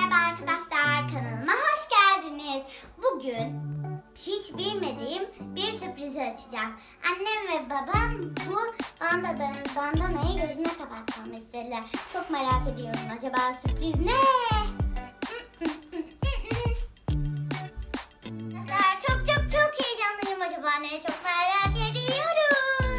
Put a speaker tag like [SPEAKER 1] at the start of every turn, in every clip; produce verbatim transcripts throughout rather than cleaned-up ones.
[SPEAKER 1] Merhaba arkadaşlar, kanalıma hoş geldiniz. Bugün hiç bilmediğim bir sürprizi açacağım. Annem ve babam bu bandada, bandanayı gözüne kapatmamı istediler. Çok merak ediyorum, acaba sürpriz ne? Arkadaşlar çok çok çok heyecanlıyım, acaba ne? Çok merak ediyorum.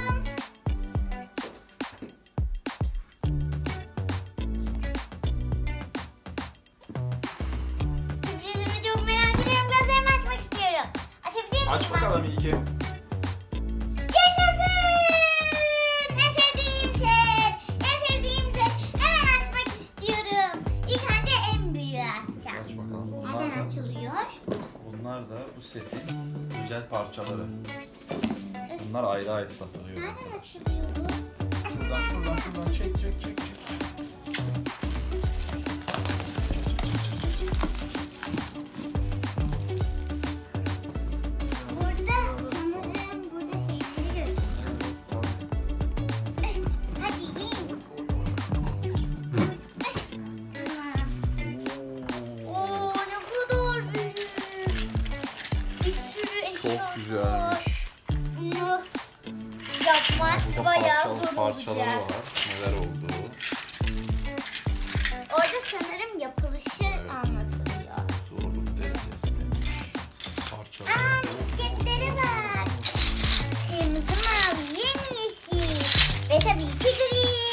[SPEAKER 1] Sürprizimi çok merak ediyorum. Gözlerimi açmak istiyorum. Açabilir miyim?
[SPEAKER 2] Aç bakalım İlke.
[SPEAKER 1] Yaşasın! En sevdiğim set. En sevdiğim set. Hemen açmak istiyorum. İlk önce en büyüğü açacağım.
[SPEAKER 2] Aç bakalım. Bunlar
[SPEAKER 1] Nereden
[SPEAKER 2] da,
[SPEAKER 1] açılıyor?
[SPEAKER 2] bunlar da bu setin güzel parçaları. Bunlar ayrı ayrı satılıyor.
[SPEAKER 1] Nereden açılıyor bu?
[SPEAKER 2] Şuradan şuradan şuradan çek çek çek çek.
[SPEAKER 1] Burada sanırım burada şeyleri gösteriyor. Hadi in. Tamam. Oo, ne kadar büyük. Bir sürü eşya
[SPEAKER 2] Çok güzelmiş.
[SPEAKER 1] Bunu yapmak
[SPEAKER 2] Burada
[SPEAKER 1] bayağı
[SPEAKER 2] parçalı,
[SPEAKER 1] zor
[SPEAKER 2] parçaları
[SPEAKER 1] olacak.
[SPEAKER 2] var. Neler olduğu.
[SPEAKER 1] Orada sanırım yapılışı
[SPEAKER 2] Evet.
[SPEAKER 1] anlatılıyor.
[SPEAKER 2] Zorluk derecesi demiş. Parçaları.
[SPEAKER 1] Aa, misketleri var. Kırmızı, mavi, yemyeşil ve tabii ki gri.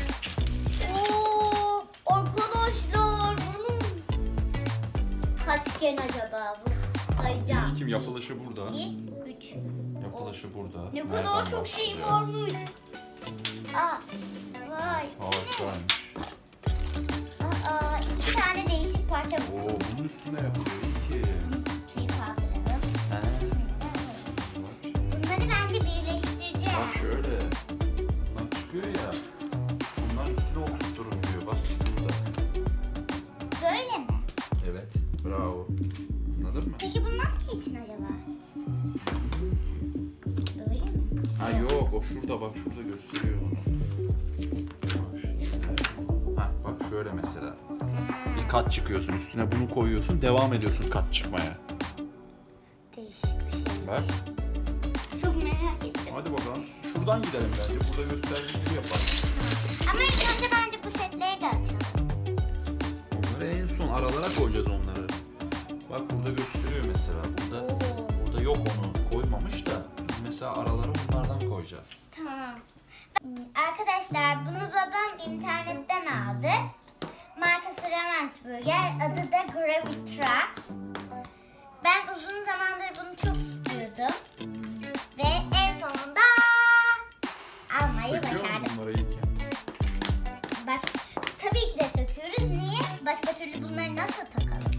[SPEAKER 1] Oo, arkadaşlar bunun kaç gen acaba bu? Sayacağım.
[SPEAKER 2] İlkim yapılışı burada.
[SPEAKER 1] iki, üç.
[SPEAKER 2] Yapılışı burada.
[SPEAKER 1] Ne
[SPEAKER 2] Nereden
[SPEAKER 1] kadar çok şey
[SPEAKER 2] başlayacağız?
[SPEAKER 1] varmış. Aa, vay.
[SPEAKER 2] Harikaymış.
[SPEAKER 1] Aa, iki tane değişik parça bu.
[SPEAKER 2] Oo, bunun üstüne yapılıyor İlki.
[SPEAKER 1] Tüyü kaldıralım.
[SPEAKER 2] He.
[SPEAKER 1] Bunları bence birleştireceğiz.
[SPEAKER 2] Bak şöyle. Bunlar çıkıyor ya. Bunlar üstüne oturtturun diyor. Bak burada.
[SPEAKER 1] Böyle mi?
[SPEAKER 2] Evet. Bravo. Anladın mı?
[SPEAKER 1] Peki bunlar ne için acaba? Böyle mi?
[SPEAKER 2] Ha yok, o şurada bak, şurada gösteriyor onu. Bak şöyle. Ha bak şöyle mesela. Bir kat çıkıyorsun, üstüne bunu koyuyorsun, devam ediyorsun kat çıkmaya.
[SPEAKER 1] Değişik bir şey.
[SPEAKER 2] Bak.
[SPEAKER 1] Çok merak ettim.
[SPEAKER 2] Hadi bakalım. Şuradan gidelim bence. Burada gösterdiği gibi yapalım.
[SPEAKER 1] Ama ilk önce bence bu setleri de açalım.
[SPEAKER 2] Onları en son aralara koyacağız onları. Bak burada gösteriyor mesela. Burada
[SPEAKER 1] Oo.
[SPEAKER 2] burada yok, onu koymamış da. Biz mesela aralara bunlardan koyacağız.
[SPEAKER 1] Tamam. Arkadaşlar bunu babam internetten aldı. Markası Ravensburger. Adı da Gravitrax. Ben uzun zamandır bunu çok istiyordum. Ve en sonunda almayı
[SPEAKER 2] Söküyor mu
[SPEAKER 1] başardım.
[SPEAKER 2] bunları ilk?
[SPEAKER 1] Baş... Tabii ki de söküyoruz. Niye? Başka türlü bunları nasıl takalım?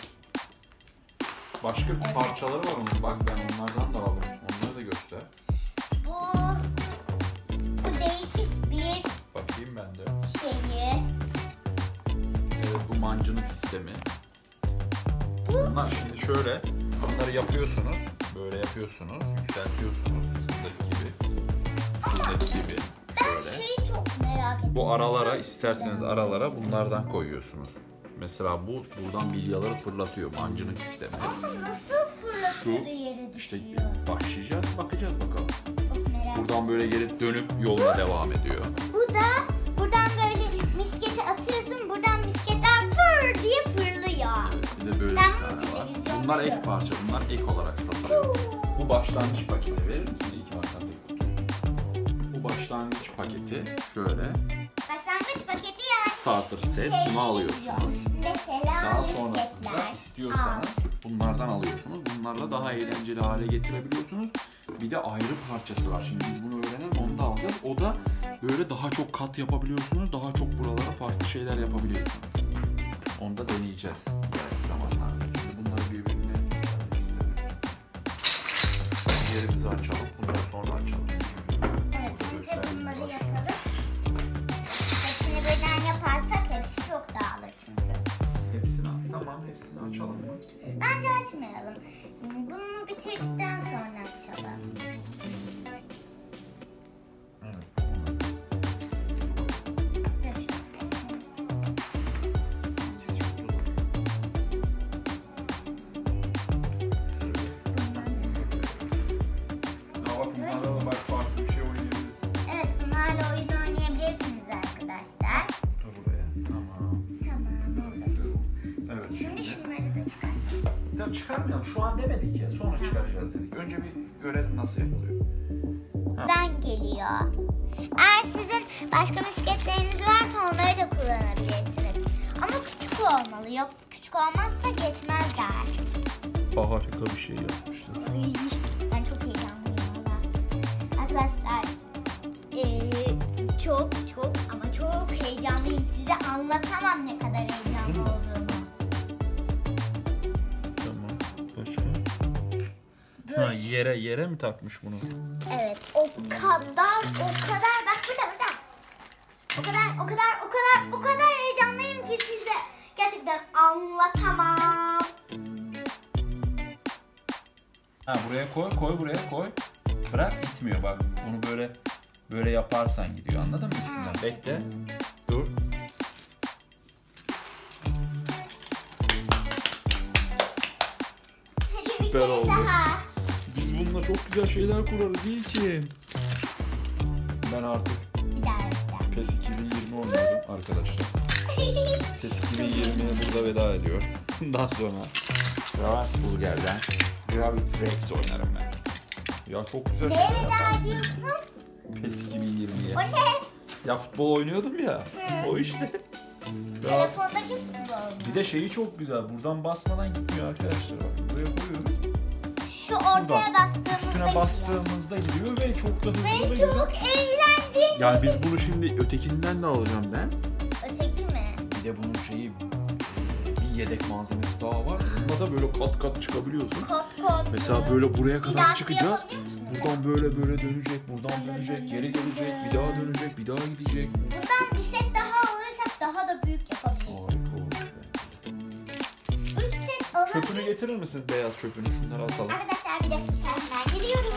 [SPEAKER 2] Başka parçaları var onun. Bak ben onlardan da aldım. Onları da göster.
[SPEAKER 1] Bu bu değişik bir
[SPEAKER 2] Bakayım ben de.
[SPEAKER 1] şeyi.
[SPEAKER 2] Evet, bu mancınık sistemi.
[SPEAKER 1] Bu
[SPEAKER 2] Bunlar şimdi şöyle. Bunları yapıyorsunuz. Böyle yapıyorsunuz. Yükseltiyorsunuz. Şuradaki gibi. Şuradaki gibi.
[SPEAKER 1] ben
[SPEAKER 2] Şöyle.
[SPEAKER 1] şeyi çok merak ettim.
[SPEAKER 2] Bu aralara, isterseniz aralara bunlardan koyuyorsunuz. Mesela bu buradan bilyaları fırlatıyor. Mancınık sistemi.
[SPEAKER 1] Ama nasıl fırlatıyordu yere
[SPEAKER 2] İşte
[SPEAKER 1] düşüyor?
[SPEAKER 2] başlayacağız. Bakacağız bakalım.
[SPEAKER 1] Çok merak ettim.
[SPEAKER 2] Buradan böyle gelip dönüp yoluna devam ediyor.
[SPEAKER 1] Bu da buradan böyle misketi atıyorsun. Buradan misketler fır diye fırlıyor.
[SPEAKER 2] Bir de böyle
[SPEAKER 1] Ben
[SPEAKER 2] bir
[SPEAKER 1] bunu
[SPEAKER 2] tane var.
[SPEAKER 1] televizyonda
[SPEAKER 2] Bunlar ek
[SPEAKER 1] gördüm.
[SPEAKER 2] parça. Bunlar ek olarak satılıyor. Bu başlangıç paketi. Verir misin iki başlangıç kutuyu? Bu başlangıç paketi şöyle.
[SPEAKER 1] Başlangıç paketi yani.
[SPEAKER 2] Starter set.
[SPEAKER 1] şey
[SPEAKER 2] Bunu alıyorsunuz.
[SPEAKER 1] Mesela
[SPEAKER 2] Daha
[SPEAKER 1] misketler.
[SPEAKER 2] sonrasında istiyorsanız bunlardan alıyorsunuz. Bunlarla daha eğlenceli hale getirebiliyorsunuz. Bir de ayrı parçası var. Şimdi biz bunu öğrenelim, onu da alacağız. O da böyle daha çok kat yapabiliyorsunuz. Daha çok buralara farklı şeyler yapabiliyorsunuz. Onu da deneyeceğiz belki zamanlarda. Şimdi bunları birbirine yerimizi açalım. Bunları sonra açalım.
[SPEAKER 1] Evet,
[SPEAKER 2] Burada
[SPEAKER 1] önce
[SPEAKER 2] gösterdiğim
[SPEAKER 1] bunları
[SPEAKER 2] var.
[SPEAKER 1] yapalım. Hepsini birden yaparsak hepsi çok dağılır çünkü.
[SPEAKER 2] Hepsini tamam, hepsini açalım mı?
[SPEAKER 1] Bence açmayalım. Bunu bitirdikten sonra açalım.
[SPEAKER 2] Evet.
[SPEAKER 1] Dur, hepsini
[SPEAKER 2] Tabii çıkarmayalım. Şu an demedik ya. Sonra çıkaracağız dedik. Önce bir görelim nasıl yapılıyor.
[SPEAKER 1] Ben geliyor. Eğer sizin başka misketleriniz varsa onları da kullanabilirsiniz. Ama küçük olmalı. Yok küçük olmazsa geçmezler.
[SPEAKER 2] Harika bir şey yapmışlar.
[SPEAKER 1] Ay, ben çok heyecanlıyım valla. Arkadaşlar ee, çok çok ama çok heyecanlıyım. Size anlatamam ne kadar heyecanlı olduğumu.
[SPEAKER 2] Tamam. Başka? Ha, yere yere mi takmış bunu?
[SPEAKER 1] Evet, o kadar o kadar bak burada burada. O kadar o kadar o kadar o kadar heyecanlıyım ki size gerçekten anlatamam.
[SPEAKER 2] Ha, buraya koy, koy buraya koy. Bırak, gitmiyor bak. Bunu böyle böyle yaparsan gidiyor. Anladın mı üstünden?
[SPEAKER 1] Ha.
[SPEAKER 2] Bekle. Dur.
[SPEAKER 1] Hadi bir
[SPEAKER 2] Süper
[SPEAKER 1] kere
[SPEAKER 2] oldu.
[SPEAKER 1] daha.
[SPEAKER 2] Biz bununla çok güzel şeyler kurarız değil ki. Ben artık
[SPEAKER 1] Bir daha bir daha.
[SPEAKER 2] PES iki bin yirmi oynuyorum arkadaşlar. PES iki bin yirmiye burada veda ediyor. Bundan sonra Ravensburger'den Gravity Rex oynarım ben. Ya çok güzel
[SPEAKER 1] Neye
[SPEAKER 2] şeyler
[SPEAKER 1] veda
[SPEAKER 2] yaparım.
[SPEAKER 1] ediyorsun?
[SPEAKER 2] PES iki bin yirmiye.
[SPEAKER 1] O ne?
[SPEAKER 2] Ya futbol oynuyordum ya.
[SPEAKER 1] Hı.
[SPEAKER 2] O işte. Ya,
[SPEAKER 1] Telefondaki futbol.
[SPEAKER 2] bir de şeyi çok güzel. Buradan basmadan gitmiyor arkadaşlar. Bak, buraya koyuyoruz.
[SPEAKER 1] Şu ortaya
[SPEAKER 2] Buradan
[SPEAKER 1] bastığımızda
[SPEAKER 2] Üstüne
[SPEAKER 1] gidiyor.
[SPEAKER 2] bastığımızda gidiyor ve çok da hızlı ve
[SPEAKER 1] Ve
[SPEAKER 2] güzel.
[SPEAKER 1] çok eğlenceli.
[SPEAKER 2] Yani biz bunu şimdi ötekinden de alacağım ben.
[SPEAKER 1] Öteki mi?
[SPEAKER 2] Bir de bunun şeyi e, bir yedek malzemesi daha var. Bunda da böyle kat kat çıkabiliyorsun.
[SPEAKER 1] Kot kot.
[SPEAKER 2] Mesela böyle buraya
[SPEAKER 1] Bir
[SPEAKER 2] kadar
[SPEAKER 1] daha
[SPEAKER 2] çıkacağız.
[SPEAKER 1] yapabiliyor musun?
[SPEAKER 2] Buradan böyle böyle dönecek, buradan
[SPEAKER 1] Böyle
[SPEAKER 2] dönecek, geri
[SPEAKER 1] dönecek.
[SPEAKER 2] gelecek, bir daha dönecek, bir daha gidecek.
[SPEAKER 1] Bundan bir set daha alırsak daha da büyük yapabiliriz.
[SPEAKER 2] Harika olmuş.
[SPEAKER 1] Üç set alabiliriz.
[SPEAKER 2] Çöpünü getirir misin, beyaz çöpünü? Şunları atalım.
[SPEAKER 1] Arkadaşlar bir dakika hemen geliyorum.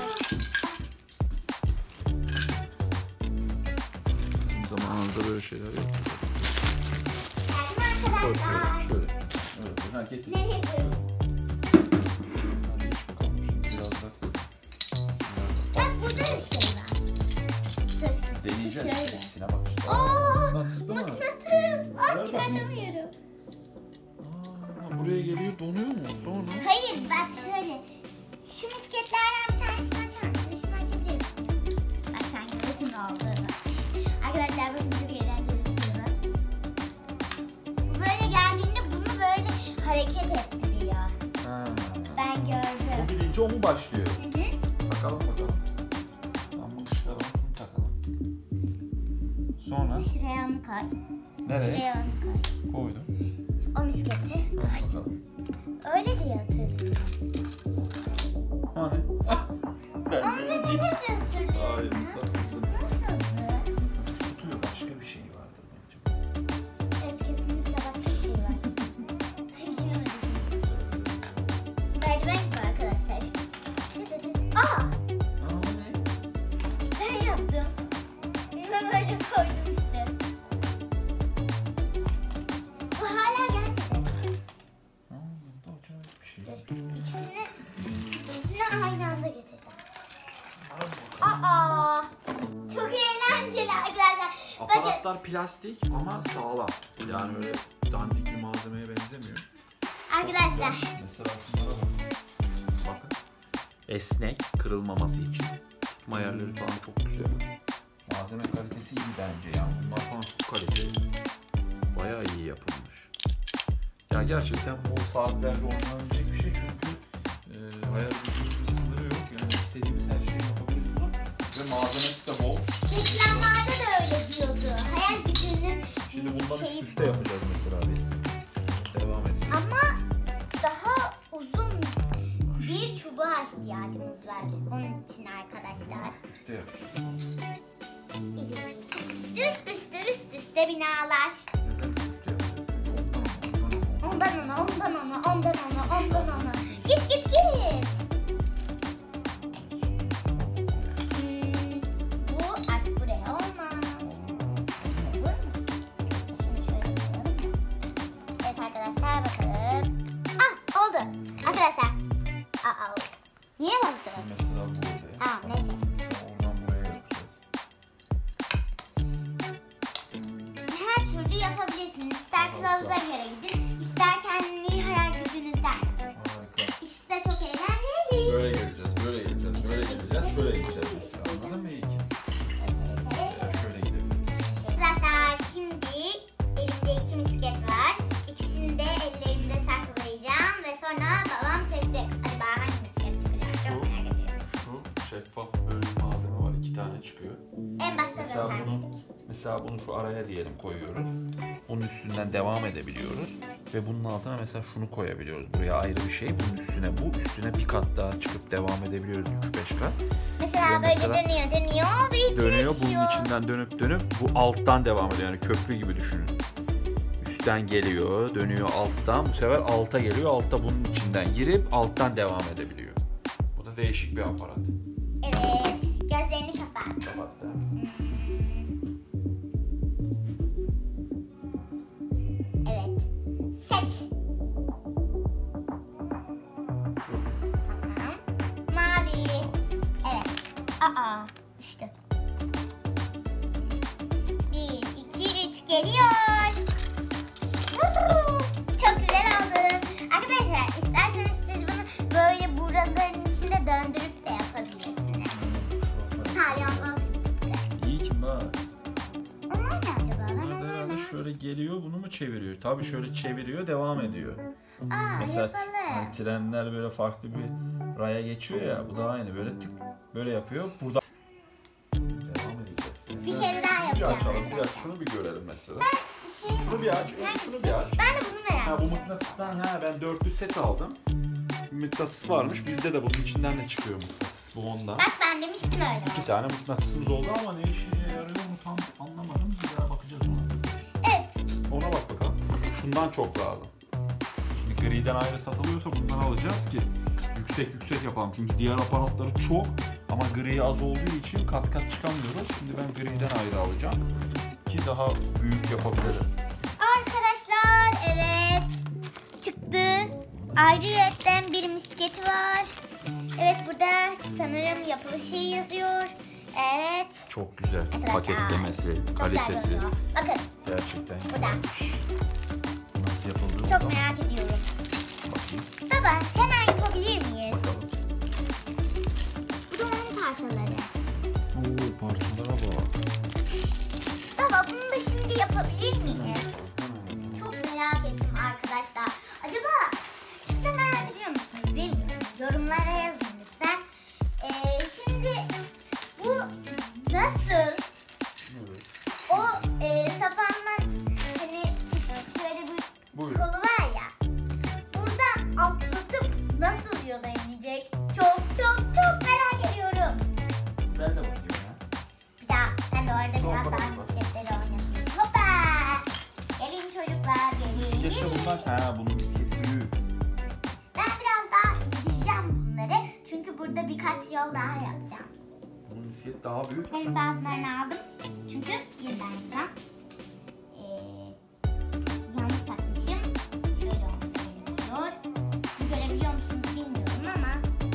[SPEAKER 2] Bizim zamanımızda böyle şeyler yaptık.
[SPEAKER 1] Geldim
[SPEAKER 2] Koy
[SPEAKER 1] arkadaşlar.
[SPEAKER 2] şöyle, şöyle. Evet, ha, getir.
[SPEAKER 1] Nereye koyayım?
[SPEAKER 2] Hadi iç bakalım şimdi biraz da.
[SPEAKER 1] Bak burada da bir şey var. Dur.
[SPEAKER 2] Deneyeceğiz.
[SPEAKER 1] Şöyle.
[SPEAKER 2] İkisine bak.
[SPEAKER 1] Aa,
[SPEAKER 2] Mıknatıs değil mi?
[SPEAKER 1] mıknatıs.
[SPEAKER 2] Ver
[SPEAKER 1] Ah
[SPEAKER 2] bakayım.
[SPEAKER 1] çıkartamıyorum.
[SPEAKER 2] Aa, buraya geliyor, donuyor mu? Sonra?
[SPEAKER 1] Hayır bak şöyle. Şu misketlerden bir tanesini açar mısın? Şunu açabilir misin? Bak sen görüyorsun ne olduğunu. Arkadaşlar bakın çok eğlenceli bir şey var. Bu böyle geldiğinde bunu böyle hareket ettiriyor.
[SPEAKER 2] Ha.
[SPEAKER 1] Ben
[SPEAKER 2] O
[SPEAKER 1] gördüm.
[SPEAKER 2] bilince o mu başlıyor?
[SPEAKER 1] Hı hı.
[SPEAKER 2] Takalım bakalım. Tamam, bunu çıkaralım, şunu takalım. Sonra
[SPEAKER 1] Şuraya onu koy.
[SPEAKER 2] nereye?
[SPEAKER 1] Şuraya onu koy.
[SPEAKER 2] Koydum.
[SPEAKER 1] O misketi.
[SPEAKER 2] Al bakalım.
[SPEAKER 1] Öyle diye hatırlıyorum.
[SPEAKER 2] Hani? Bence
[SPEAKER 1] Onu
[SPEAKER 2] öyle
[SPEAKER 1] da
[SPEAKER 2] değil.
[SPEAKER 1] ne diye hatırlıyorum?
[SPEAKER 2] Hayır,
[SPEAKER 1] ha?
[SPEAKER 2] nasıl?
[SPEAKER 1] Nasıldı?
[SPEAKER 2] Tutuyor, başka bir şey vardır bence.
[SPEAKER 1] Evet kesinlikle başka bir şey var. Giremedim. Merdiven gibi arkadaşlar. Aa!
[SPEAKER 2] Aa, ne?
[SPEAKER 1] Ben yaptım. Ben böyle koydum işte. Bu hala gelmedi.
[SPEAKER 2] Aa, bunda acayip bir şey var.
[SPEAKER 1] İkisini, ikisini aynı anda getireceğim.
[SPEAKER 2] Al bakalım.
[SPEAKER 1] Aa! Çok eğlenceli arkadaşlar. Bakın.
[SPEAKER 2] Aparatlar plastik ama sağlam. Yani öyle dandik bir malzemeye benzemiyor.
[SPEAKER 1] Arkadaşlar.
[SPEAKER 2] Mesela şunlara bakın. Bakın. Esnek, kırılmaması için. Tutma yerleri falan çok güzel. Malzeme kalitesi iyi bence yani. Bunlar falan çok kaliteli. Bayağı iyi yapılmış. Ya gerçekten bu saatlerle oynanabilecek bir şey çünkü e, hayal gücümüzün bir sınırı yok. Yani istediğimiz her şeyi yapabiliriz buna. Ve malzemesi de bol.
[SPEAKER 1] Reklamlarda da öyle diyordu. Hayal gücünün
[SPEAKER 2] Şimdi bundan
[SPEAKER 1] şeyi
[SPEAKER 2] üst üste yapacağız mesela biz. Devam edeceğiz.
[SPEAKER 1] ama daha uzun bir çubuğa ihtiyacımız var. Onun için arkadaşlar.
[SPEAKER 2] Üst üste yapacağız.
[SPEAKER 1] Üst üste üst üste binalar.
[SPEAKER 2] Neden üst üste yapacağız? Ondan ondan ondan.
[SPEAKER 1] Ondan ona, ondan ona, ondan ona, ondan ona. Git git git. Hmm, bu artık buraya olmaz. Olur mu? Şunu şöyle koyalım. Evet arkadaşlar bakalım. Ah oldu. Arkadaşlar. Aa oldu. Niye bozdu?
[SPEAKER 2] Mesela bu oluyor.
[SPEAKER 1] Tamam neyse.
[SPEAKER 2] Sonra oradan buraya yapacağız.
[SPEAKER 1] Her türlü yapabilirsiniz. İster kılavuza göre gidin, ister kendi hayal gücünüzden yapın.
[SPEAKER 2] Harika. Mesela bunu,
[SPEAKER 1] göstermiştik.
[SPEAKER 2] mesela bunu şu araya diyelim koyuyoruz. Bunun üstünden devam edebiliyoruz. Ve bunun altına mesela şunu koyabiliyoruz. Buraya ayrı bir şey. Bunun üstüne bu. Üstüne bir kat daha çıkıp devam edebiliyoruz. üç beş kat.
[SPEAKER 1] Mesela
[SPEAKER 2] Ve
[SPEAKER 1] böyle
[SPEAKER 2] mesela
[SPEAKER 1] dönüyor dönüyor ve içine
[SPEAKER 2] dönüyor.
[SPEAKER 1] içiyor.
[SPEAKER 2] Bunun içinden dönüp dönüp bu alttan devam ediyor. Yani köprü gibi düşünün. Üstten geliyor, dönüyor alttan. Bu sefer alta geliyor. Altta bunun içinden girip alttan devam edebiliyor. Bu da değişik bir aparat.
[SPEAKER 1] Evet. Gözlerini kapat.
[SPEAKER 2] Kapattı.
[SPEAKER 1] Evet. Seç. Tamam. Mavi. Evet. Aa, düştü. Bir, iki, üç geliyor. Woohoo! Çok güzel oldu. Arkadaşlar isterseniz siz bunu böyle buraların içinde döndürüp de yapabilirsiniz. Salyangoz.
[SPEAKER 2] İyi ki bak.
[SPEAKER 1] Onlar ne acaba? Ben
[SPEAKER 2] Bunlar da
[SPEAKER 1] onları
[SPEAKER 2] herhalde
[SPEAKER 1] merak
[SPEAKER 2] şöyle geliyor, bunu mu çeviriyor? Tabii şöyle çeviriyor, devam ediyor.
[SPEAKER 1] Aa,
[SPEAKER 2] Mesela
[SPEAKER 1] yapalım.
[SPEAKER 2] hani trenler böyle farklı bir raya geçiyor ya, bu da aynı böyle tık böyle yapıyor. Burada devam edeceğiz.
[SPEAKER 1] Bir kere daha
[SPEAKER 2] Bir
[SPEAKER 1] yapacağım.
[SPEAKER 2] açalım, bir aç. Şunu bir görelim mesela.
[SPEAKER 1] Şey,
[SPEAKER 2] Şunu bir aç,
[SPEAKER 1] hangisi?
[SPEAKER 2] şunu bir aç.
[SPEAKER 1] Ben de bunu merak
[SPEAKER 2] Ha, bu
[SPEAKER 1] ediyorum.
[SPEAKER 2] mıknatıstan ha ben dörtlü set aldım. Bir mıknatıs varmış. Bizde de bunun içinden de çıkıyor mıknatıs. Bu ondan.
[SPEAKER 1] Bak ben demiştim öyle.
[SPEAKER 2] İki tane mıknatısımız oldu ama ne işe yarıyor mu tam anlamadım. Bir daha bakacağız ona.
[SPEAKER 1] Evet.
[SPEAKER 2] Ona bak bakalım. Şundan çok lazım. Şimdi griden ayrı satılıyorsa bundan alacağız ki yüksek yüksek yapalım. Çünkü diğer aparatları çok ama gri az olduğu için kat kat çıkamıyoruz. Şimdi ben griden ayrı alacağım ki daha büyük yapabilirim.
[SPEAKER 1] Arkadaşlar evet. Çıktı. Ayrıyetten bir misketi var. Evet burada sanırım yapılışı yazıyor. Evet.
[SPEAKER 2] Çok güzel.
[SPEAKER 1] Arkadaşlar,
[SPEAKER 2] Paketlemesi,
[SPEAKER 1] Çok
[SPEAKER 2] kalitesi.
[SPEAKER 1] güzel oluyor. Bakın
[SPEAKER 2] Gerçekten
[SPEAKER 1] Burada.
[SPEAKER 2] güzelmiş. Nasıl yapıldı?
[SPEAKER 1] çok merak ediyorum.
[SPEAKER 2] Bakayım.
[SPEAKER 1] Baba hemen yapabilir miyiz?
[SPEAKER 2] Bakalım.
[SPEAKER 1] Bu da onun parçaları.
[SPEAKER 2] Oo, parçalara bak.
[SPEAKER 1] Baba bunu da şimdi yapabilir miyiz?
[SPEAKER 2] Hmm.
[SPEAKER 1] Çok merak ettim arkadaşlar. Acaba siz de merak ediyor musunuz bilmiyorum. Yorumlara yazın lütfen. Ee, şimdi bu nasıl?
[SPEAKER 2] Evet.
[SPEAKER 1] O e, sapanla hani şöyle bir
[SPEAKER 2] Buyurun.
[SPEAKER 1] kolu var ya. Buradan atlatıp nasıl yola inecek? Çok çok çok merak ediyorum.
[SPEAKER 2] Ben de bakayım ya.
[SPEAKER 1] Bir daha ben de orada
[SPEAKER 2] Sor
[SPEAKER 1] biraz daha
[SPEAKER 2] bakalım.
[SPEAKER 1] bisikletleri oynatayım. Hoppa! Gelin çocuklar gelin.
[SPEAKER 2] Bisiklette
[SPEAKER 1] gelin.
[SPEAKER 2] bunlar. Ha bunun bisikleti büyük.
[SPEAKER 1] Ben biraz daha gideceğim bunları. Çünkü burada birkaç yol daha yapacağım.
[SPEAKER 2] Bunun bisikleti daha büyük.
[SPEAKER 1] Benim bazılarını aldım. Çünkü yeniden yapacağım. Ee, yanlış takmışım. Şöyle olması gerekiyor. Siz görebiliyor musunuz bilmiyorum ama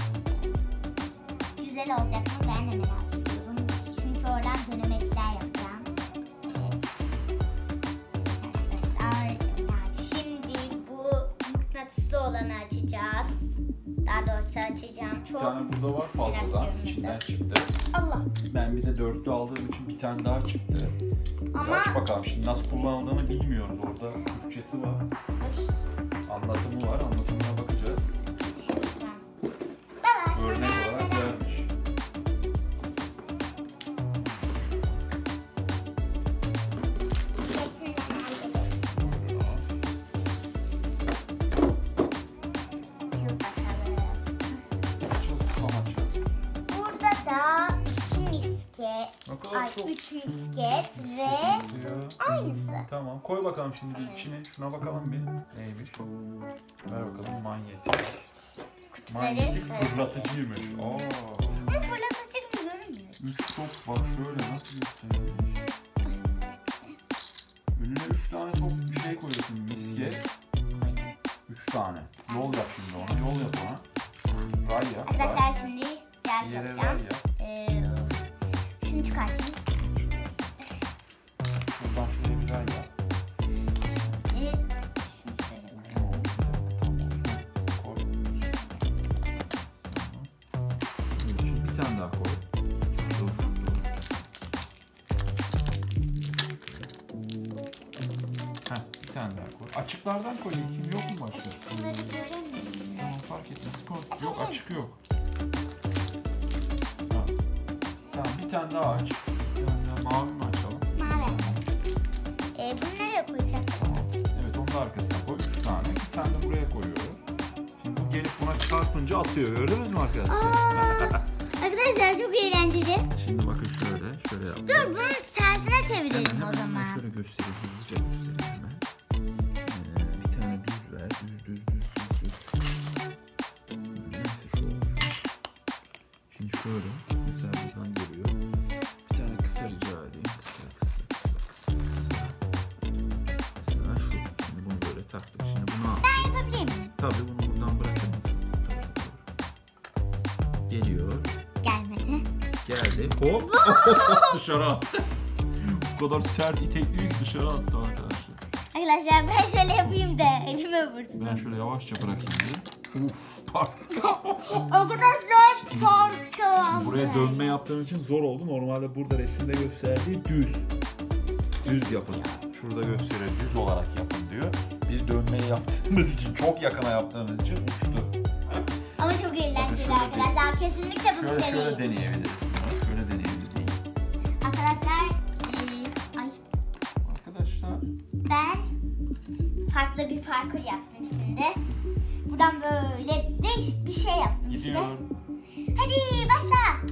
[SPEAKER 1] güzel olacak mı ben de merak ediyorum. Çünkü oradan dönemeçler yapacağım. Evet. Arkadaşlar yani şimdi bu mıknatıslı olanı açacağız. Daha doğrusu açacağım.
[SPEAKER 2] Bir
[SPEAKER 1] Çok
[SPEAKER 2] tane burada var fazladan.
[SPEAKER 1] Merak ediyorum
[SPEAKER 2] İçinden
[SPEAKER 1] mesela.
[SPEAKER 2] çıktı.
[SPEAKER 1] Allah.
[SPEAKER 2] Ben bir de dörtlü aldığım için bir tane daha çıktı. Bir
[SPEAKER 1] Ama
[SPEAKER 2] aç bakalım. Şimdi nasıl kullanıldığını bilmiyoruz. Orada Türkçesi var. Anlatımı var. Anlatımına bakacağız.
[SPEAKER 1] Baba,
[SPEAKER 2] Örnek
[SPEAKER 1] hemen
[SPEAKER 2] olarak
[SPEAKER 1] merak-
[SPEAKER 2] vermiş.
[SPEAKER 1] Hepsini de merak ediyorum. Açıl bakalım.
[SPEAKER 2] Açıl susam açıl.
[SPEAKER 1] Burada da iki misket,
[SPEAKER 2] Ne kadar
[SPEAKER 1] ay
[SPEAKER 2] çok
[SPEAKER 1] üç misket ve
[SPEAKER 2] diyor.
[SPEAKER 1] aynısı.
[SPEAKER 2] Tamam. Koy bakalım şimdi içine. Şuna bakalım bir. Neymiş? Ver bakalım manyetik. Manyetik
[SPEAKER 1] şöyle.
[SPEAKER 2] fırlatıcıymış. Aa.
[SPEAKER 1] Ama fırlatıcı gibi görünmüyor.
[SPEAKER 2] Üç top bak şöyle nasıl gösterilmiş. Önüne üç tane top bir şey koyuyorsun misket. Üç tane. Yol yap şimdi ona. Yol yap ona. Ray yap. ray.
[SPEAKER 1] Arkadaşlar şimdi yer
[SPEAKER 2] Bir yere ray
[SPEAKER 1] yapacağım.
[SPEAKER 2] yap.
[SPEAKER 1] Ee, şunu çıkartayım.
[SPEAKER 2] Şuradan şuraya bir ray yap.
[SPEAKER 1] Ee, şunu şöyle koyayım.
[SPEAKER 2] Oo, bir dakika, tam olsun. Koy. Tamam. Şimdi bir tane daha koy. Dur, dur. Heh, bir tane daha koy. Açıklardan koy. Kim yok mu başka?
[SPEAKER 1] Bunları göremiyorum.
[SPEAKER 2] Tamam fark etmez. Koy.
[SPEAKER 1] Açabilir
[SPEAKER 2] Yok
[SPEAKER 1] misin?
[SPEAKER 2] açık yok. Tamam. Sen bir tane daha aç. Bir tane daha Mavi mi açalım?
[SPEAKER 1] Mavi. Ee, bunu nereye koyacağım?
[SPEAKER 2] Evet, onu da arkasına koy. Üç tane. Bir tane de buraya koyuyoruz. Şimdi bu gelip buna çarpınca atıyor. Gördünüz mü arkadaşlar?
[SPEAKER 1] Aa, arkadaşlar çok eğlenceli.
[SPEAKER 2] Şimdi bakın şöyle. Şöyle yapalım.
[SPEAKER 1] Dur bunu tersine çevirelim
[SPEAKER 2] Hemen,
[SPEAKER 1] o zaman.
[SPEAKER 2] hemen şöyle göstereyim. Hızlıca göstereyim hemen. Ee, bir tane düz ver. Düz düz düz düz düz. Neyse şu olsun. Şimdi şöyle. Mesela buradan geliyor. Bir tane kısa rica edeyim. Kısa kısa kısa kısa kısa. Mesela şu. Şimdi bunu böyle taktık. Şimdi bunu al.
[SPEAKER 1] Ben yapabilir miyim?
[SPEAKER 2] Tabii bunu buradan bırakırız. Geliyor.
[SPEAKER 1] Gelmedi.
[SPEAKER 2] Geldi. Hop. Dışarı attı. Bu kadar sert itekliyor ki dışarı attı arkadaşlar.
[SPEAKER 1] Arkadaşlar ben şöyle yapayım da elime vursun.
[SPEAKER 2] Ben şöyle yavaşça bırakayım diye. Uf.
[SPEAKER 1] Arkadaşlar parça.
[SPEAKER 2] Buraya dönme yaptığım için zor oldu. Normalde burada resimde gösterdiği düz. Düz yapın. Şurada gösteriyor. Düz olarak yapın diyor. Biz dönmeyi yaptığımız için, çok yakına yaptığımız için uçtu.
[SPEAKER 1] Ama çok eğlenceli
[SPEAKER 2] şöyle
[SPEAKER 1] arkadaşlar. Kesinlikle bunu
[SPEAKER 2] Şöyle
[SPEAKER 1] deneyin.
[SPEAKER 2] şöyle deneyebiliriz. Şöyle deneyebiliriz.
[SPEAKER 1] Arkadaşlar e, ay
[SPEAKER 2] Arkadaşlar.
[SPEAKER 1] ben farklı bir parkur yaptım şimdi. Buradan böyle değişik bir şey yaptım işte.
[SPEAKER 2] Gidiyor.
[SPEAKER 1] Hadi başla.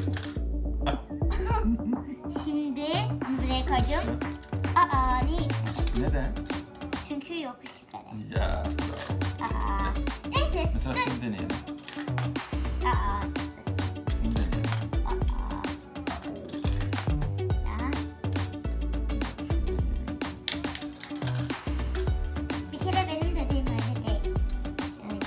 [SPEAKER 1] Şimdi bunu buraya koydum. Aa niye?
[SPEAKER 2] Neden?
[SPEAKER 1] Çünkü yokuş yukarı.
[SPEAKER 2] Ya.
[SPEAKER 1] Aa. Neyse.
[SPEAKER 2] Mesela
[SPEAKER 1] dur.
[SPEAKER 2] şunu deneyelim.
[SPEAKER 1] Aa.
[SPEAKER 2] Şunu deneyelim.
[SPEAKER 1] Aa. Ya. Bir kere benim dediğim öyle değil. Şöyle.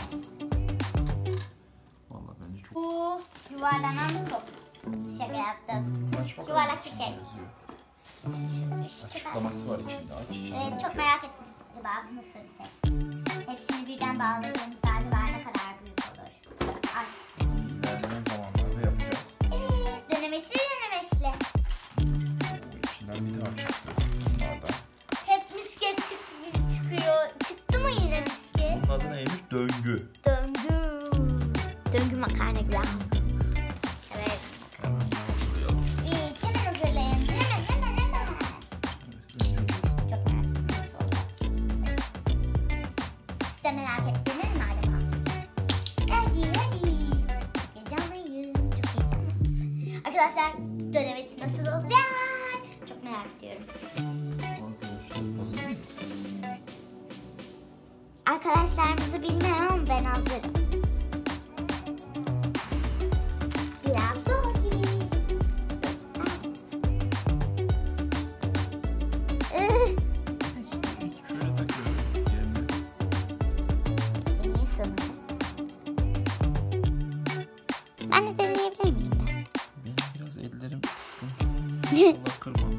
[SPEAKER 2] Vallahi bence çok.
[SPEAKER 1] Bu yuvarlanan top. Şaka yaptım.
[SPEAKER 2] Aç bakalım.
[SPEAKER 1] Yuvarlak bir
[SPEAKER 2] İçinde
[SPEAKER 1] şey.
[SPEAKER 2] yazıyor.
[SPEAKER 1] Şu
[SPEAKER 2] Açıklaması var içinde. Aç içinde.
[SPEAKER 1] Evet, çok merak ettim. Acaba bu nasıl bir şey? Hepsini birden bağladığımız galiba ne kadar büyük olur. Ay.
[SPEAKER 2] İlerleyen zamanlarda yapacağız.
[SPEAKER 1] Evet, dönemeçli dönemeçli.
[SPEAKER 2] Oo, içinden bir daha çıktı. Bunlardan.
[SPEAKER 1] Hep misket çık- çıkıyor. Çıktı mı yine misket?
[SPEAKER 2] Bunun adı neymiş? Döngü.
[SPEAKER 1] Döngü. Döngü makarna gibi. Evet.
[SPEAKER 2] Hemen hazırlayalım.
[SPEAKER 1] İyi, hemen hazırlayın. Hemen hemen hemen.
[SPEAKER 2] Evet,
[SPEAKER 1] Çok merak ettim nasıl olacak. Siz de merak ettiniz mi acaba? Hadi hadi. Heyecanlıyım. Çok heyecanlıyım. Arkadaşlar dönemesi nasıl olacak? Çok merak ediyorum.
[SPEAKER 2] arkadaşlar hazır mıyız?
[SPEAKER 1] Arkadaşlarımızı bilmiyorum ama ben hazırım. Biraz zor gibi. Ih,
[SPEAKER 2] Şöyle takıyoruz yerine.
[SPEAKER 1] en iyi sanırım. Ben de deneyebilir miyim ben?
[SPEAKER 2] Benim biraz ellerim sıkıntı. Allah kırmam.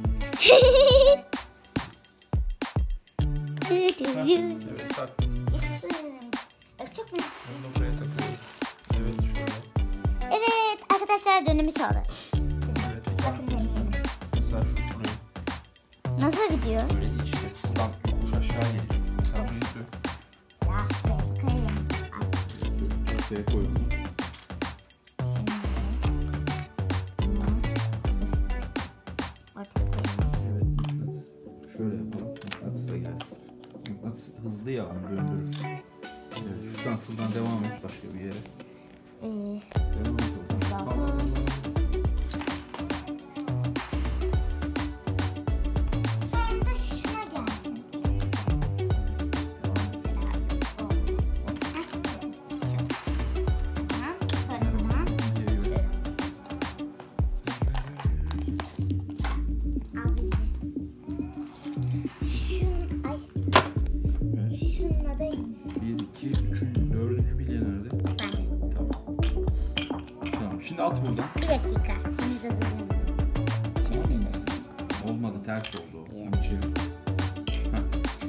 [SPEAKER 2] Evet taktık.
[SPEAKER 1] Çok mu?
[SPEAKER 2] Bunu da buraya takıyoruz. Evet şöyle.
[SPEAKER 1] Evet arkadaşlar dönemi çaldı.
[SPEAKER 2] Evet,
[SPEAKER 1] Bakın deneyelim.
[SPEAKER 2] mesela şu şuraya.
[SPEAKER 1] Nasıl gidiyor?
[SPEAKER 2] Böyle değil işte. Şuradan yokuş aşağı gelecek. Mesela bunu sür.
[SPEAKER 1] Ya buraya koyayım. Ay,
[SPEAKER 2] Sür. Ortaya koy bunu.
[SPEAKER 1] şimdi bunu ortaya koyayım.
[SPEAKER 2] Evet mıknatıs. Şöyle yapalım. Mıknatıs da gelsin. Mıknatıs hızlı ya onu döndürür. Evet şuradan şuradan devam et başka bir yere.
[SPEAKER 1] Ee,
[SPEAKER 2] Devam et oradan.
[SPEAKER 1] Hızlı olsun. Sonra da şuna gelsin. Mesela yok, oldu. Heh, şu. Tamam. Sonra buna
[SPEAKER 2] Geliyor.
[SPEAKER 1] şöyle olsun. Al bir şey. Şun, ay,
[SPEAKER 2] Evet.
[SPEAKER 1] şununla da insin.
[SPEAKER 2] Bir, iki, üçüncü, dördüncü bilye nerede?
[SPEAKER 1] Ben de.
[SPEAKER 2] Tamam. Tamam şimdi at buradan.
[SPEAKER 1] Bir dakika. Henüz hazırlanmadım. Şöyle
[SPEAKER 2] İnsin. Olmadı ters oldu. o.
[SPEAKER 1] İyi.
[SPEAKER 2] Onu çevir. Heh.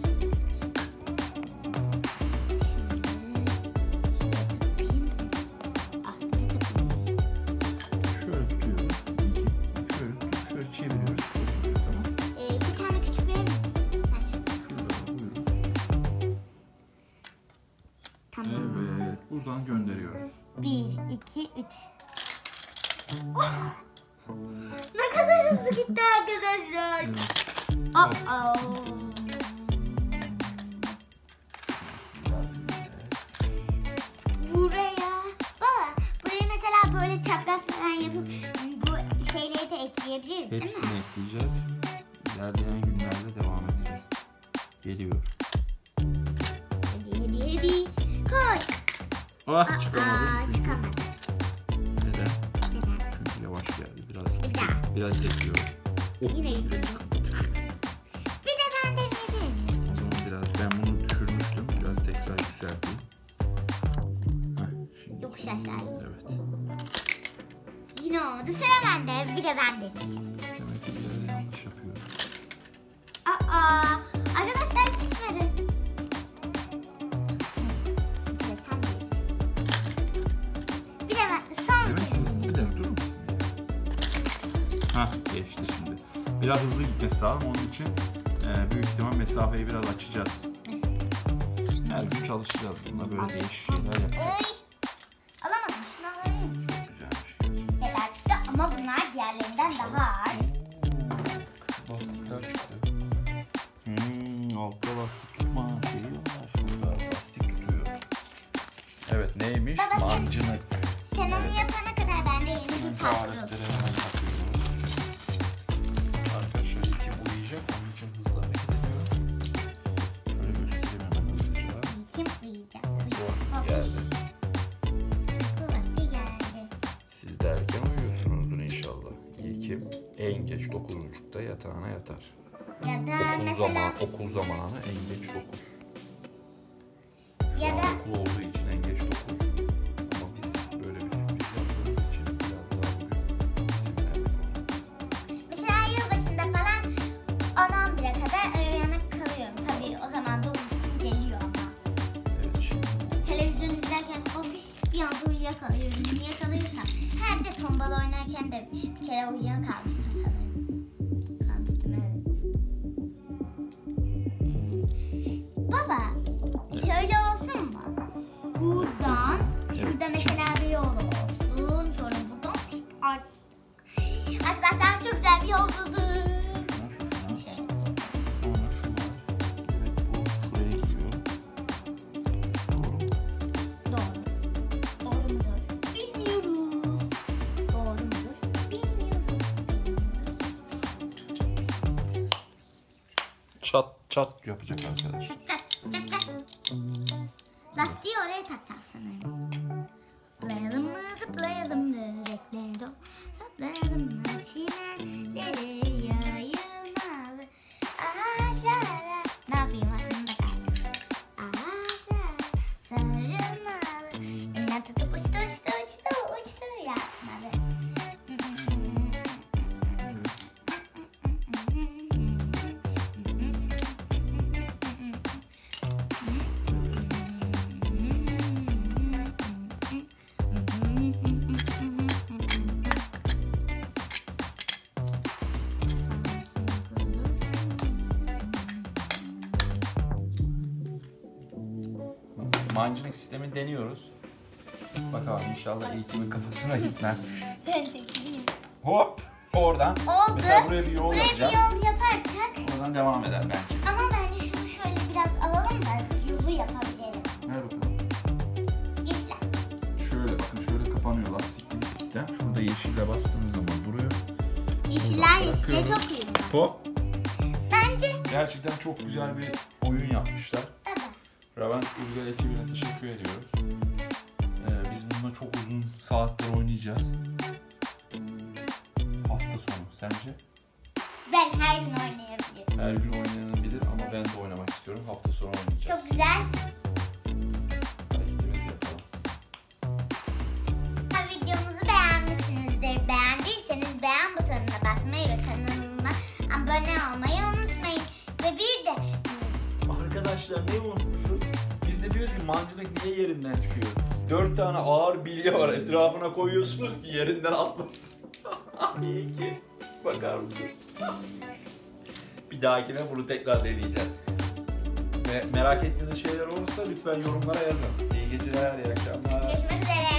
[SPEAKER 1] Şimdi şöyle takayım. Ah, ne takayım?
[SPEAKER 2] Şöyle tutuyoruz. İki. Şöyle tutup şöyle çeviriyoruz. Oturuyor tamam.
[SPEAKER 1] Ee, bir tane küçük verir misin? Ha, şu.
[SPEAKER 2] Şurada buyurun.
[SPEAKER 1] Tamam.
[SPEAKER 2] Evet buradan gönderiyoruz.
[SPEAKER 1] Bir, iki, üç. Oh! Ne kadar hızlı gitti arkadaşlar. Aa. Buraya. Baba, buraya mesela böyle çapraz falan yapıp bu şeyleri de ekleyebiliriz, değil mi?
[SPEAKER 2] Hepsini ekleyeceğiz. İlerleyen günlerde devam edeceğiz. Geliyor.
[SPEAKER 1] Hadi hadi hadi. Koy.
[SPEAKER 2] Ah çıkamadım.
[SPEAKER 1] Aa,
[SPEAKER 2] Çünkü.
[SPEAKER 1] çıkamadım.
[SPEAKER 2] Neden?
[SPEAKER 1] Neden?
[SPEAKER 2] Çünkü yavaş geldi. Biraz
[SPEAKER 1] Bir daha.
[SPEAKER 2] biraz bekliyorum. Oh,
[SPEAKER 1] Yine
[SPEAKER 2] süre
[SPEAKER 1] yine.
[SPEAKER 2] çıktı.
[SPEAKER 1] Bir de ben denedim.
[SPEAKER 2] O zaman biraz ben bunu düşürmüştüm. Biraz tekrar yükselteyim. Heh, şimdi.
[SPEAKER 1] Yokuş aşağı gidiyor.
[SPEAKER 2] Evet.
[SPEAKER 1] Yine olmadı. Sıra bende. Bir de ben deneyeceğim.
[SPEAKER 2] Demek ki bir yerde yanlış yapıyorum.
[SPEAKER 1] Aa, arkadaşlar gitmedi. Bir de sen bir. Bir de ben. Son
[SPEAKER 2] Demek ki hızlı bir dakika durur musun? Hah geçti şimdi. Biraz hızlı gitmesi lazım. Onun için e, büyük ihtimal mesafeyi biraz açacağız. Her gün çalışacağız. Bunda böyle değişik şeyler yapacağız.
[SPEAKER 1] Ay. Alamadım. Şunu alabilir misin?
[SPEAKER 2] Çok güzelmiş gerçekten.
[SPEAKER 1] Evet çıktı ama bunlar diğerlerinden daha ağır.
[SPEAKER 2] Oo, lastikler çıktı. Hmm, altta lastik tutma şeyi var. Şurada lastik tutuyor. Evet neymiş?
[SPEAKER 1] Baba, sen-
[SPEAKER 2] Mancınık.
[SPEAKER 1] Sen onu
[SPEAKER 2] Evet.
[SPEAKER 1] yapana kadar ben de yeni bir
[SPEAKER 2] Önce
[SPEAKER 1] parkur
[SPEAKER 2] aletleri
[SPEAKER 1] olacağım.
[SPEAKER 2] hemen yapıyoruz. Arkadaşlar ilkim uyuyacak. Onun için hızlı hareket ediyorum. Şöyle göstereyim hemen hızlıca.
[SPEAKER 1] Kim uyuyacak?
[SPEAKER 2] Bu
[SPEAKER 1] Uyuyacak.
[SPEAKER 2] geldi.
[SPEAKER 1] Bu vakti geldi.
[SPEAKER 2] Siz de erken uyuyorsunuzdur inşallah. İlkim en geç dokuz buçukta yatağına yatar.
[SPEAKER 1] Ya da
[SPEAKER 2] Okul,
[SPEAKER 1] mesela
[SPEAKER 2] zaman, okul zamanı en geç dokuz.
[SPEAKER 1] ya da
[SPEAKER 2] Okul olduğu için en geç dokuz. Ama biz böyle bir sürpriz yaptığımız için biraz daha bugün izin verdik ona.
[SPEAKER 1] mesela yılbaşında falan on on bire kadar uyanık kalıyorum. Tabii o zaman da uykum geliyor ama.
[SPEAKER 2] Evet şimdi bu
[SPEAKER 1] Televizyon izlerken o bir, bir anda uyuyakalıyorum. Uyuyakalırsam hem de tombala oynarken de bir kere uyuyakalmıştım sanırım. Kalmıştım evet. Baba, şöyle olsun mu? Buradan, şurada mesela bir yol olsun. Sonra buradan işte art... Arkadaşlar çok güzel bir yol buldum.
[SPEAKER 2] şuna,
[SPEAKER 1] Şöyle.
[SPEAKER 2] sonra şu var. Evet bu şuraya gidiyor. Doğru mu?
[SPEAKER 1] Doğru. Doğru mudur? Bilmiyoruz. Doğru mudur? Bilmiyoruz.
[SPEAKER 2] Çat çat yapacak arkadaşlar.
[SPEAKER 1] Çat çat çat çat. Lastiği oraya takacağız sanırım. Zıplayalım mı zıplayalım böcekleri zıplayalım mı çimenleri yayılmalı ağaçlara. Ne yapayım aklımda kaldı. Ağaçlara sarılmalı. Elinden tutup uçtu uçtu uçtu uçtu yapmalı.
[SPEAKER 2] Mancınık sistemi deniyoruz. Bakalım inşallah ilkimin kafasına gitmez.
[SPEAKER 1] Ben çekeyim.
[SPEAKER 2] Hop oradan.
[SPEAKER 1] Oldu.
[SPEAKER 2] Mesela buraya bir yol
[SPEAKER 1] Buraya
[SPEAKER 2] yapacağız.
[SPEAKER 1] bir yol yaparsak
[SPEAKER 2] Oradan devam eder bence.
[SPEAKER 1] ama bence şunu şöyle biraz alalım da yolu yapabilirim.
[SPEAKER 2] Ver bakalım.
[SPEAKER 1] İşte.
[SPEAKER 2] Şöyle bakın şöyle kapanıyor lastikli bir sistem. Şurada yeşille bastığınız zaman duruyor.
[SPEAKER 1] Yeşiller yeşile
[SPEAKER 2] bırakıyorum.
[SPEAKER 1] çok uyumlu.
[SPEAKER 2] Hop.
[SPEAKER 1] Bence
[SPEAKER 2] Gerçekten çok güzel bir oyun yapmışlar.
[SPEAKER 1] baba.
[SPEAKER 2] Ravenski Bulgar ekibine teşekkür ediyoruz. Ee, biz bununla çok uzun saatler oynayacağız. Hafta sonu sence?
[SPEAKER 1] Ben her gün oynayabilirim.
[SPEAKER 2] Her gün oynayanabilir ama ben de oynamak istiyorum. Hafta sonu oynayacağız.
[SPEAKER 1] Çok güzel.
[SPEAKER 2] Hareketimizi yapalım.
[SPEAKER 1] Ha, videomuzu beğenmişsinizdir. Beğendiyseniz beğen butonuna basmayı ve kanalıma abone olmayı unutmayın. Ve bir de
[SPEAKER 2] Arkadaşlar ne unutmuşuz? Biz de diyoruz ki mancınık niye yerinden çıkıyor? Dört tane ağır bilye var etrafına koyuyorsunuz ki yerinden atmasın. Niye ki? Bakar mısın? Bir dahakine bunu tekrar deneyeceğiz. Ve merak ettiğiniz şeyler olursa lütfen yorumlara yazın. İyi geceler, iyi akşamlar.
[SPEAKER 1] görüşmek üzere.